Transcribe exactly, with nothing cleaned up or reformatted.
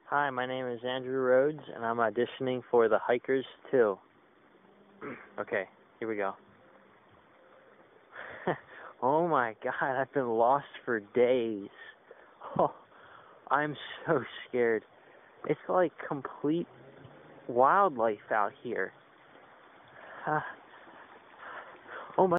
Hi, my name is Andrew Rhodes, and I'm auditioning for The Hikers two. Okay, here we go. Oh my God, I've been lost for days. Oh, I'm so scared. It's like complete wildlife out here. Uh,